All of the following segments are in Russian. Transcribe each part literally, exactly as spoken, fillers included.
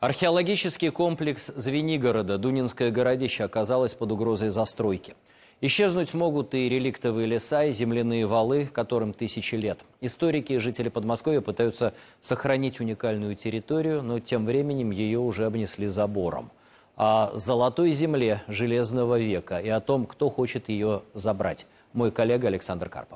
Археологический комплекс Звенигорода, Дунинское городище, оказалось под угрозой застройки. Исчезнуть могут и реликтовые леса, и земляные валы, которым тысячи лет. Историки и жители Подмосковья пытаются сохранить уникальную территорию, но тем временем ее уже обнесли забором. О золотой земле Железного века и о том, кто хочет ее забрать, мой коллега Александр Карпов.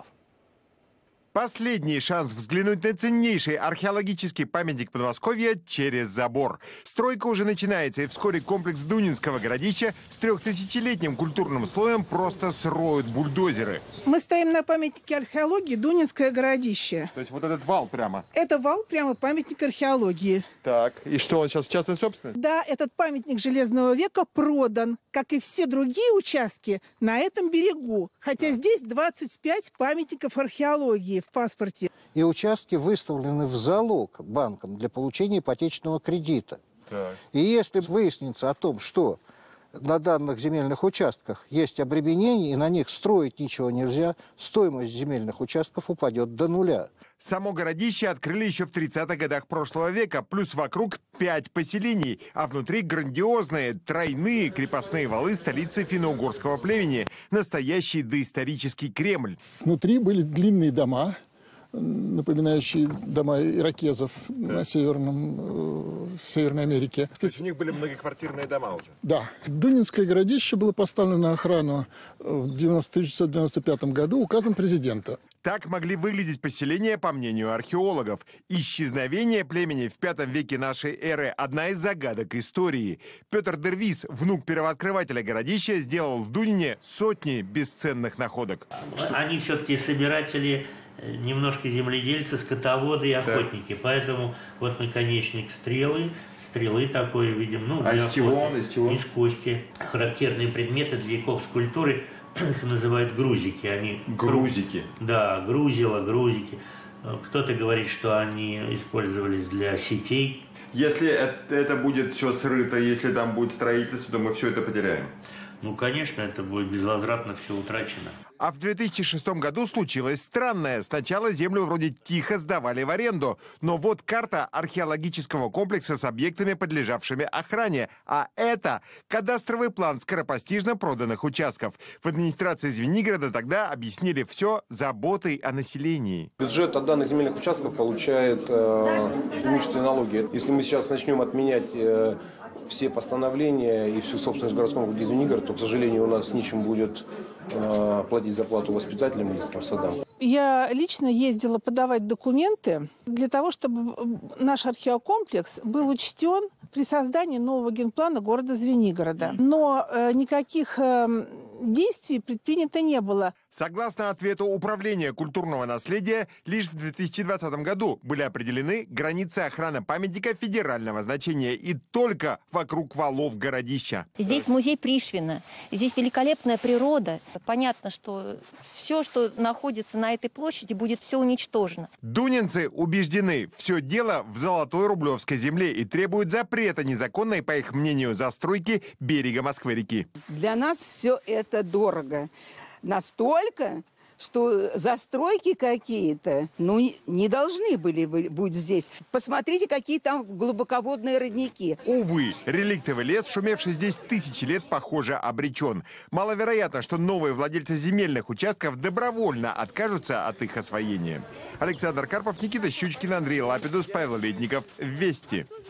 Последний шанс взглянуть на ценнейший археологический памятник Подмосковья через забор. Стройка уже начинается, и вскоре комплекс Дунинского городища с трехтысячелетним культурным слоем просто сроют бульдозеры. Мы стоим на памятнике археологии Дунинское городище. То есть вот этот вал прямо? Это вал прямо памятник археологии. Так, и что, он сейчас в частной собственности? Да, этот памятник Железного века продан, как и все другие участки, на этом берегу. Хотя здесь двадцать пять памятников археологии в паспорте. И участки выставлены в залог банком для получения ипотечного кредита. Так. И если выяснится о том, что на данных земельных участках есть обременения, и на них строить ничего нельзя, стоимость земельных участков упадет до нуля. Само городище открыли еще в тридцатых годах прошлого века, плюс вокруг пять поселений, а внутри грандиозные тройные крепостные валы столицы финно-угорского племени. Настоящий доисторический Кремль. Внутри были длинные дома, напоминающие дома иракезов на северном, в Северной Америке. То есть у них были многоквартирные дома уже? Да. Дунинское городище было поставлено на охрану в тысяча девятьсот девяносто пятом году указом президента. Так могли выглядеть поселения, по мнению археологов. Исчезновение племени в пятом веке нашей эры – одна из загадок истории. Петр Дервис, внук первооткрывателя городища, сделал в Дунине сотни бесценных находок. Они все-таки собиратели, немножко земледельцы, скотоводы и охотники. Да. Поэтому вот наконечник стрелы. Стрелы такой видим. Ну, а из чего он? Из чего? Из кости. Характерные предметы для веков скульптуры их называют грузики. Они грузики? Да, грузила, грузики. Кто-то говорит, что они использовались для сетей. Если это, это будет все срыто, если там будет строительство, то мы все это потеряем. Ну, конечно, это будет безвозвратно все утрачено. А в две тысячи шестом году случилось странное. Сначала землю вроде тихо сдавали в аренду. Но вот карта археологического комплекса с объектами, подлежавшими охране. А это кадастровый план скоропостижно проданных участков. В администрации Звенигорода тогда объяснили все заботой о населении. Бюджет от данных земельных участков получает э, имущественные налоги. Если мы сейчас начнем отменять э, все постановления и всю собственность в городском округе Звенигород, то, к сожалению, у нас нечем будет э, платить зарплату воспитателям и детским садам. Я лично ездила подавать документы для того, чтобы наш археокомплекс был учтен при создании нового генплана города Звенигорода. Но э, никаких э, действий предпринято не было. Согласно ответу Управления культурного наследия, лишь в две тысячи двадцатом году были определены границы охраны памятника федерального значения и только вокруг валов городища. Здесь музей Пришвина, здесь великолепная природа. Понятно, что все, что находится на этой площади, будет все уничтожено. Дунинцы убеждены, все дело в золотой рублевской земле и требуют запрета незаконной, по их мнению, застройки берега Москвы-реки. Для нас все это дорого. Настолько, что застройки какие-то, ну, не должны были быть здесь. Посмотрите, какие там глубоководные родники. Увы, реликтовый лес, шумевший здесь тысячи лет, похоже, обречен. Маловероятно, что новые владельцы земельных участков добровольно откажутся от их освоения. Александр Карпов, Никита Щучкин, Андрей Лапидус, Павел Ледников. Вести.